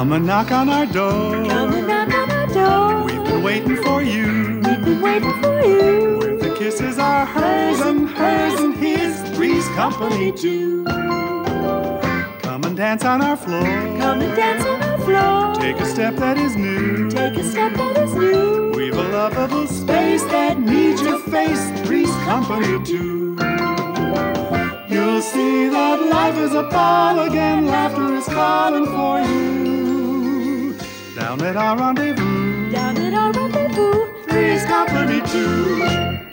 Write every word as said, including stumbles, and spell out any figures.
Come and knock on our door. Come and knock on our door. We've been waiting for you. We've been waiting for you. Where the kisses are hers and hers and his, three's company too. Come and dance on our floor. Come and dance on our floor. Take a step that is new. Take a step that is new. We've a lovable space that needs your face, three's company too. You'll see that life is a ball again. Laughter is calling for you. Down at our rendezvous. Down at our rendezvous. Three's company too.